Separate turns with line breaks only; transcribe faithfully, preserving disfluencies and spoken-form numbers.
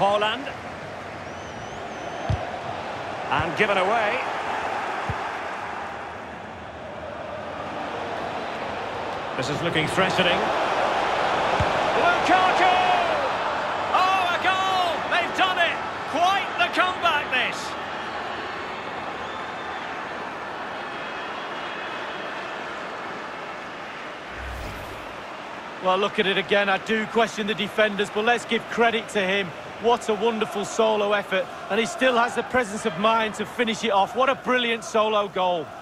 Haaland. And given away. This is looking threatening. Lukaku! Oh, a goal! They've done it! Quite the comeback, this!
Well, look at it again. I do question the defenders, but let's give credit to him. What a wonderful solo effort. And he still has the presence of mind to finish it off. What a brilliant solo goal.